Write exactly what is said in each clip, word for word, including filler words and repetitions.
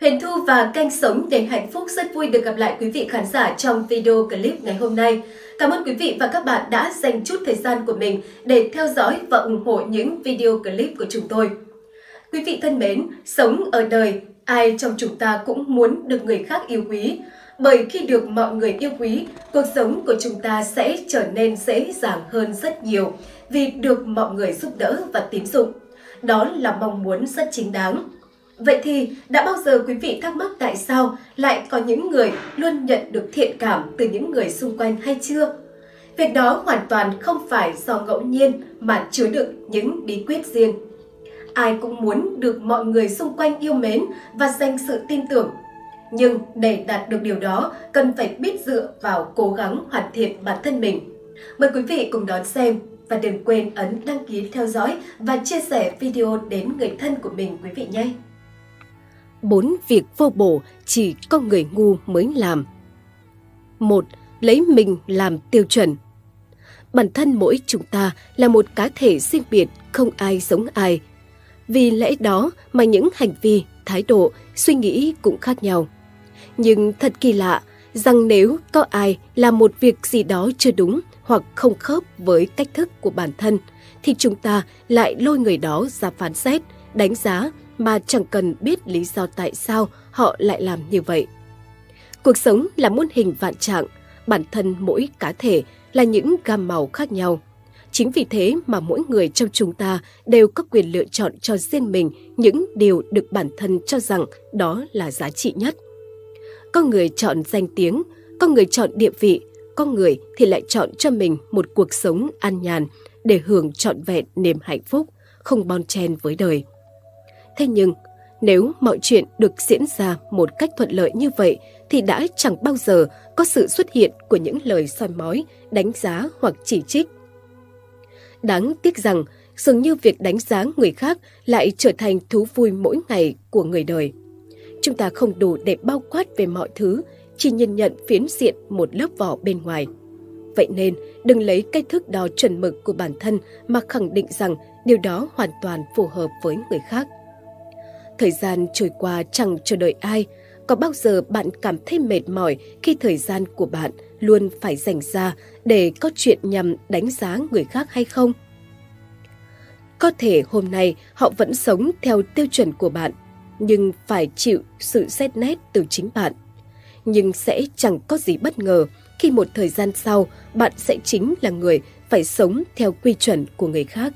Huyền Thu và kênh Sống để hạnh phúc rất vui được gặp lại quý vị khán giả trong video clip ngày hôm nay. Cảm ơn quý vị và các bạn đã dành chút thời gian của mình để theo dõi và ủng hộ những video clip của chúng tôi. Quý vị thân mến, sống ở đời, ai trong chúng ta cũng muốn được người khác yêu quý. Bởi khi được mọi người yêu quý, cuộc sống của chúng ta sẽ trở nên dễ dàng hơn rất nhiều vì được mọi người giúp đỡ và tín dụng. Đó là mong muốn rất chính đáng. Vậy thì đã bao giờ quý vị thắc mắc tại sao lại có những người luôn nhận được thiện cảm từ những người xung quanh hay chưa? Việc đó hoàn toàn không phải do ngẫu nhiên mà chứa đựng những bí quyết riêng. Ai cũng muốn được mọi người xung quanh yêu mến và dành sự tin tưởng. Nhưng để đạt được điều đó, cần phải biết dựa vào cố gắng hoàn thiện bản thân mình. Mời quý vị cùng đón xem và đừng quên ấn đăng ký theo dõi và chia sẻ video đến người thân của mình quý vị nhé. Bốn việc vô bổ chỉ có người ngu mới làm. Một. Lấy mình làm tiêu chuẩn. Bản thân mỗi chúng ta là một cá thể riêng biệt, không ai giống ai. Vì lẽ đó mà những hành vi, thái độ, suy nghĩ cũng khác nhau. Nhưng thật kỳ lạ rằng nếu có ai làm một việc gì đó chưa đúng hoặc không khớp với cách thức của bản thân, thì chúng ta lại lôi người đó ra phán xét, đánh giá mà chẳng cần biết lý do tại sao họ lại làm như vậy. Cuộc sống là muôn hình vạn trạng, bản thân mỗi cá thể là những gam màu khác nhau. Chính vì thế mà mỗi người trong chúng ta đều có quyền lựa chọn cho riêng mình những điều được bản thân cho rằng đó là giá trị nhất. Có người chọn danh tiếng, có người chọn địa vị, có người thì lại chọn cho mình một cuộc sống an nhàn để hưởng trọn vẹn niềm hạnh phúc, không bon chen với đời. Thế nhưng, nếu mọi chuyện được diễn ra một cách thuận lợi như vậy thì đã chẳng bao giờ có sự xuất hiện của những lời soi mói, đánh giá hoặc chỉ trích. Đáng tiếc rằng, dường như việc đánh giá người khác lại trở thành thú vui mỗi ngày của người đời. Chúng ta không đủ để bao quát về mọi thứ, chỉ nhìn nhận phiến diện một lớp vỏ bên ngoài. Vậy nên, đừng lấy cách thước đo chuẩn mực của bản thân mà khẳng định rằng điều đó hoàn toàn phù hợp với người khác. Thời gian trôi qua chẳng chờ đợi ai. Có bao giờ bạn cảm thấy mệt mỏi khi thời gian của bạn luôn phải dành ra để có chuyện nhằm đánh giá người khác hay không? Có thể hôm nay họ vẫn sống theo tiêu chuẩn của bạn, nhưng phải chịu sự xét nét từ chính bạn. Nhưng sẽ chẳng có gì bất ngờ khi một thời gian sau bạn sẽ chính là người phải sống theo quy chuẩn của người khác.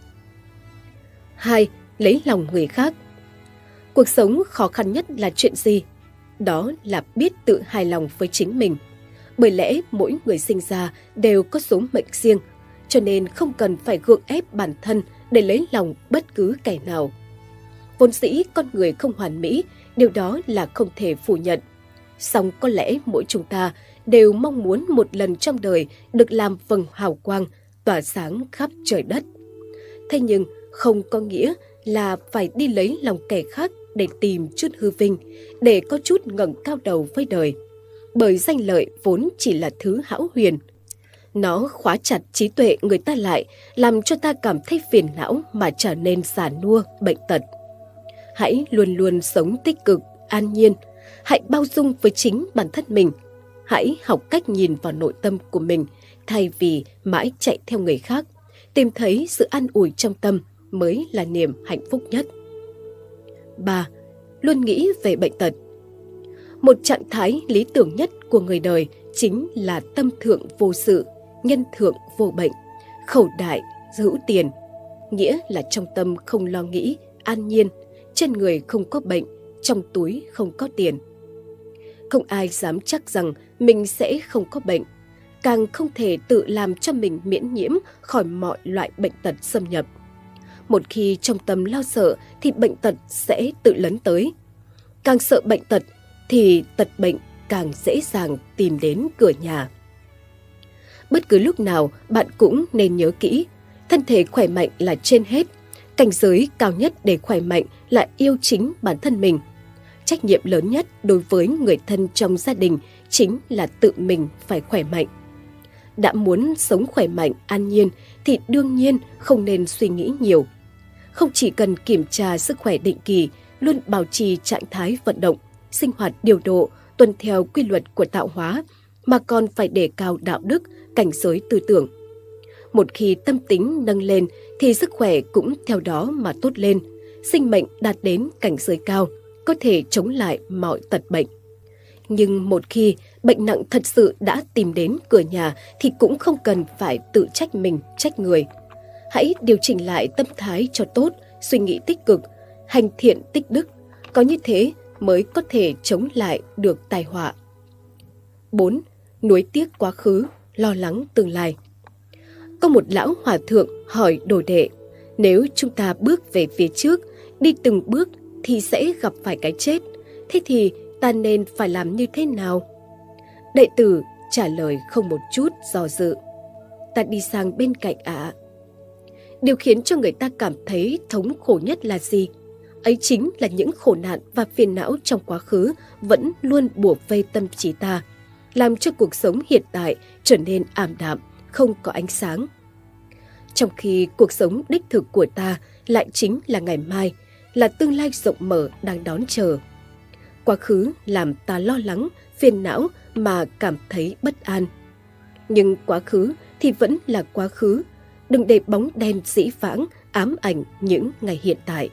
Hai. Lấy lòng người khác. Cuộc sống khó khăn nhất là chuyện gì? Đó là biết tự hài lòng với chính mình. Bởi lẽ mỗi người sinh ra đều có số mệnh riêng, cho nên không cần phải gượng ép bản thân để lấy lòng bất cứ kẻ nào. Vốn dĩ con người không hoàn mỹ, điều đó là không thể phủ nhận. Song có lẽ mỗi chúng ta đều mong muốn một lần trong đời được làm vầng hào quang, tỏa sáng khắp trời đất. Thế nhưng không có nghĩa là phải đi lấy lòng kẻ khác để tìm chút hư vinh, để có chút ngẩng cao đầu với đời. Bởi danh lợi vốn chỉ là thứ hão huyền. Nó khóa chặt trí tuệ người ta lại, làm cho ta cảm thấy phiền não mà trở nên già nua, bệnh tật. Hãy luôn luôn sống tích cực, an nhiên. Hãy bao dung với chính bản thân mình. Hãy học cách nhìn vào nội tâm của mình, thay vì mãi chạy theo người khác. Tìm thấy sự an ủi trong tâm mới là niềm hạnh phúc nhất. Ba. Luôn nghĩ về bệnh tật. Một trạng thái lý tưởng nhất của người đời chính là tâm thượng vô sự, nhân thượng vô bệnh, khẩu đại hữu tiền. Nghĩa là trong tâm không lo nghĩ, an nhiên, trên người không có bệnh, trong túi không có tiền. Không ai dám chắc rằng mình sẽ không có bệnh, càng không thể tự làm cho mình miễn nhiễm khỏi mọi loại bệnh tật xâm nhập. Một khi trong tâm lo sợ thì bệnh tật sẽ tự lấn tới. Càng sợ bệnh tật thì tật bệnh càng dễ dàng tìm đến cửa nhà. Bất cứ lúc nào bạn cũng nên nhớ kỹ, thân thể khỏe mạnh là trên hết. Cảnh giới cao nhất để khỏe mạnh là yêu chính bản thân mình. Trách nhiệm lớn nhất đối với người thân trong gia đình chính là tự mình phải khỏe mạnh. Đã muốn sống khỏe mạnh, an nhiên thì đương nhiên không nên suy nghĩ nhiều. Không chỉ cần kiểm tra sức khỏe định kỳ luôn bảo trì trạng thái vận động, sinh hoạt điều độ, tuân theo quy luật của tạo hóa, mà còn phải đề cao đạo đức, cảnh giới tư tưởng. Một khi tâm tính nâng lên thì sức khỏe cũng theo đó mà tốt lên, sinh mệnh đạt đến cảnh giới cao, có thể chống lại mọi tật bệnh. Nhưng một khi bệnh nặng thật sự đã tìm đến cửa nhà thì cũng không cần phải tự trách mình, trách người. Hãy điều chỉnh lại tâm thái cho tốt, suy nghĩ tích cực, hành thiện tích đức. Có như thế mới có thể chống lại được tai họa. bốn. Nuối tiếc quá khứ, lo lắng tương lai. Có một lão hòa thượng hỏi đồ đệ, nếu chúng ta bước về phía trước, đi từng bước thì sẽ gặp phải cái chết. Thế thì ta nên phải làm như thế nào? Đệ tử trả lời không một chút do dự. Ta đi sang bên cạnh ạ. Điều khiến cho người ta cảm thấy thống khổ nhất là gì? Ấy chính là những khổ nạn và phiền não trong quá khứ vẫn luôn bủa vây tâm trí ta, làm cho cuộc sống hiện tại trở nên ảm đạm, không có ánh sáng. Trong khi cuộc sống đích thực của ta lại chính là ngày mai, là tương lai rộng mở đang đón chờ. Quá khứ làm ta lo lắng, phiền não mà cảm thấy bất an. Nhưng quá khứ thì vẫn là quá khứ, đừng để bóng đen dĩ vãng ám ảnh những ngày hiện tại.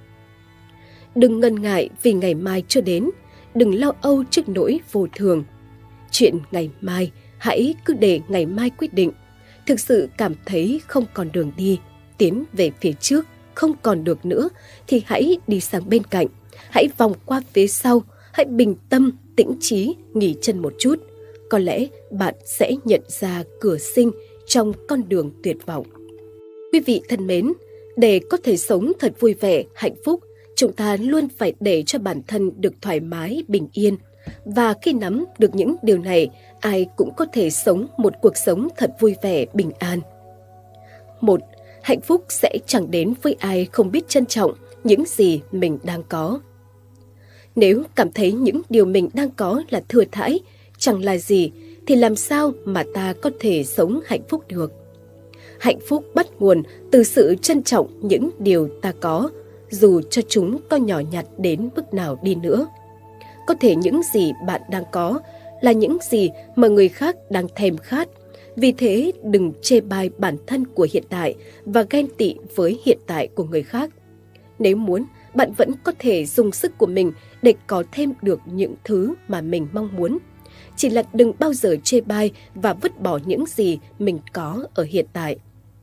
Đừng ngần ngại vì ngày mai chưa đến, đừng lo âu trước nỗi vô thường. Chuyện ngày mai, hãy cứ để ngày mai quyết định. Thực sự cảm thấy không còn đường đi, tiến về phía trước không còn được nữa thì hãy đi sang bên cạnh, hãy vòng qua phía sau, hãy bình tâm, tĩnh trí, nghỉ chân một chút. Có lẽ bạn sẽ nhận ra cửa sinh trong con đường tuyệt vọng. Quý vị thân mến, để có thể sống thật vui vẻ, hạnh phúc, chúng ta luôn phải để cho bản thân được thoải mái, bình yên. Và khi nắm được những điều này, ai cũng có thể sống một cuộc sống thật vui vẻ, bình an. Một, hạnh phúc sẽ chẳng đến với ai không biết trân trọng những gì mình đang có. Nếu cảm thấy những điều mình đang có là thừa thãi, chẳng là gì, thì làm sao mà ta có thể sống hạnh phúc được? Hạnh phúc bắt nguồn từ sự trân trọng những điều ta có, dù cho chúng có nhỏ nhặt đến mức nào đi nữa. Có thể những gì bạn đang có là những gì mà người khác đang thèm khát. Vì thế đừng chê bai bản thân của hiện tại và ghen tị với hiện tại của người khác. Nếu muốn, bạn vẫn có thể dùng sức của mình để có thêm được những thứ mà mình mong muốn. Chỉ là đừng bao giờ chê bai và vứt bỏ những gì mình có ở hiện tại.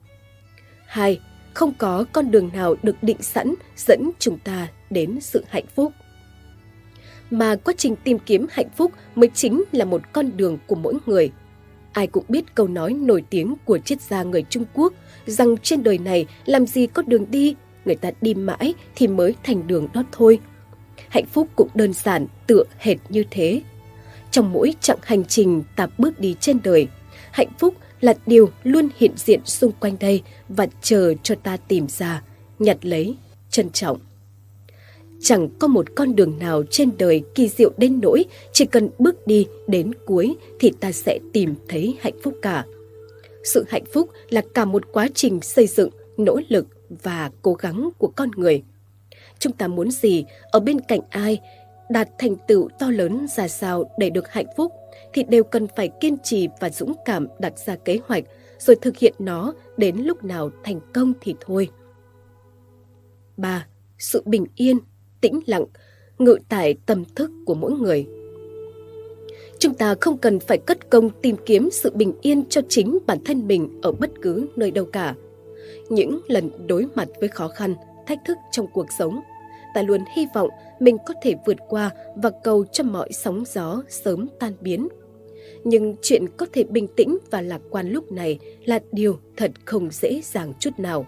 Hai, không có con đường nào được định sẵn dẫn chúng ta đến sự hạnh phúc. Mà quá trình tìm kiếm hạnh phúc mới chính là một con đường của mỗi người. Ai cũng biết câu nói nổi tiếng của triết gia người Trung Quốc rằng trên đời này làm gì có đường đi, người ta đi mãi thì mới thành đường đó thôi. Hạnh phúc cũng đơn giản tựa hệt như thế. Trong mỗi chặng hành trình ta bước đi trên đời, hạnh phúc là điều luôn hiện diện xung quanh đây và chờ cho ta tìm ra, nhặt lấy, trân trọng. Chẳng có một con đường nào trên đời kỳ diệu đến nỗi chỉ cần bước đi đến cuối thì ta sẽ tìm thấy hạnh phúc cả. Sự hạnh phúc là cả một quá trình xây dựng, nỗ lực và cố gắng của con người. Chúng ta muốn gì, ở bên cạnh ai, đạt thành tựu to lớn ra sao để được hạnh phúc thì đều cần phải kiên trì và dũng cảm đặt ra kế hoạch rồi thực hiện nó, đến lúc nào thành công thì thôi. Ba. Sự bình yên, tĩnh lặng, ngự tại tâm thức của mỗi người. Chúng ta không cần phải cất công tìm kiếm sự bình yên cho chính bản thân mình ở bất cứ nơi đâu cả. Những lần đối mặt với khó khăn, thách thức trong cuộc sống, ta luôn hy vọng mình có thể vượt qua và cầu cho mọi sóng gió sớm tan biến. Nhưng chuyện có thể bình tĩnh và lạc quan lúc này là điều thật không dễ dàng chút nào.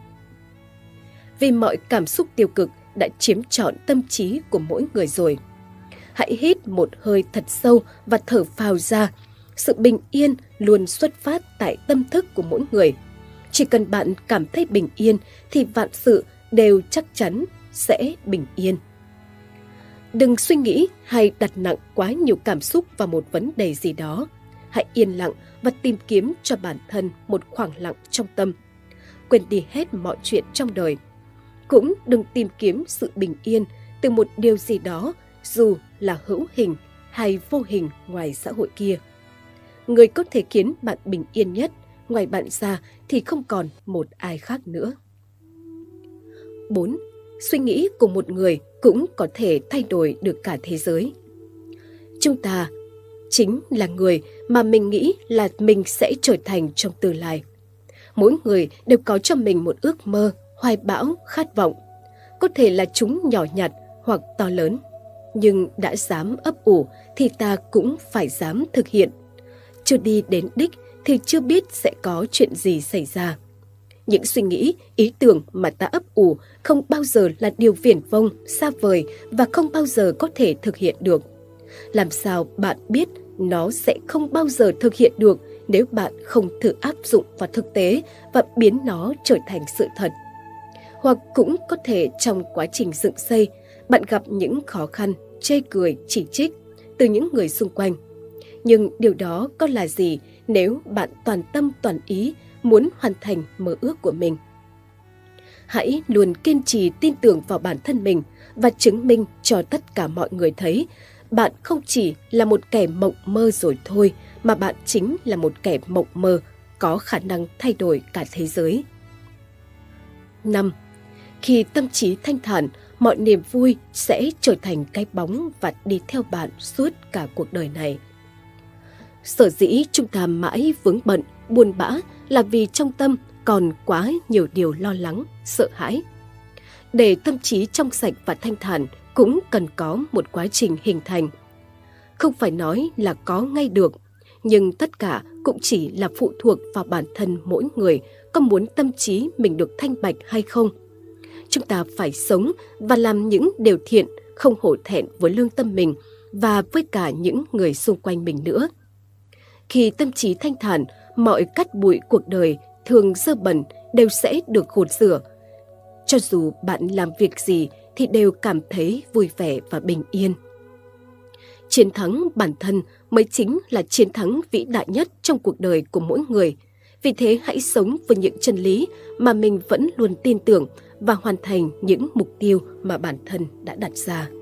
Vì mọi cảm xúc tiêu cực đã chiếm trọn tâm trí của mỗi người rồi. Hãy hít một hơi thật sâu và thở phào ra. Sự bình yên luôn xuất phát tại tâm thức của mỗi người. Chỉ cần bạn cảm thấy bình yên thì vạn sự đều chắc chắn sẽ bình yên. Đừng suy nghĩ hay đặt nặng quá nhiều cảm xúc vào một vấn đề gì đó. Hãy yên lặng và tìm kiếm cho bản thân một khoảng lặng trong tâm. Quên đi hết mọi chuyện trong đời. Cũng đừng tìm kiếm sự bình yên từ một điều gì đó, dù là hữu hình hay vô hình ngoài xã hội kia. Người có thể khiến bạn bình yên nhất, ngoài bạn ra thì không còn một ai khác nữa. bốn. Suy nghĩ của một người cũng có thể thay đổi được cả thế giới. Chúng ta chính là người mà mình nghĩ là mình sẽ trở thành trong tương lai. Mỗi người đều có cho mình một ước mơ, hoài bão, khát vọng. Có thể là chúng nhỏ nhặt hoặc to lớn, nhưng đã dám ấp ủ thì ta cũng phải dám thực hiện. Chưa đi đến đích thì chưa biết sẽ có chuyện gì xảy ra. Những suy nghĩ, ý tưởng mà ta ấp ủ không bao giờ là điều viển vông, xa vời và không bao giờ có thể thực hiện được. Làm sao bạn biết nó sẽ không bao giờ thực hiện được nếu bạn không thử áp dụng vào thực tế và biến nó trở thành sự thật? Hoặc cũng có thể trong quá trình dựng xây, bạn gặp những khó khăn, chê cười, chỉ trích từ những người xung quanh. Nhưng điều đó có là gì nếu bạn toàn tâm toàn ý muốn hoàn thành mơ ước của mình? Hãy luôn kiên trì tin tưởng vào bản thân mình và chứng minh cho tất cả mọi người thấy bạn không chỉ là một kẻ mộng mơ rồi thôi, mà bạn chính là một kẻ mộng mơ có khả năng thay đổi cả thế giới. năm. Khi tâm trí thanh thản, mọi niềm vui sẽ trở thành cái bóng và đi theo bạn suốt cả cuộc đời này. Sở dĩ chúng ta mãi vướng bận, buồn bã là vì trong tâm còn quá nhiều điều lo lắng, sợ hãi. Để tâm trí trong sạch và thanh thản cũng cần có một quá trình hình thành. Không phải nói là có ngay được, nhưng tất cả cũng chỉ là phụ thuộc vào bản thân mỗi người có muốn tâm trí mình được thanh bạch hay không. Chúng ta phải sống và làm những điều thiện, không hổ thẹn với lương tâm mình và với cả những người xung quanh mình nữa. Khi tâm trí thanh thản, mọi cát bụi cuộc đời thường dơ bẩn đều sẽ được gột rửa. Cho dù bạn làm việc gì thì đều cảm thấy vui vẻ và bình yên. Chiến thắng bản thân mới chính là chiến thắng vĩ đại nhất trong cuộc đời của mỗi người. Vì thế hãy sống với những chân lý mà mình vẫn luôn tin tưởng và hoàn thành những mục tiêu mà bản thân đã đặt ra.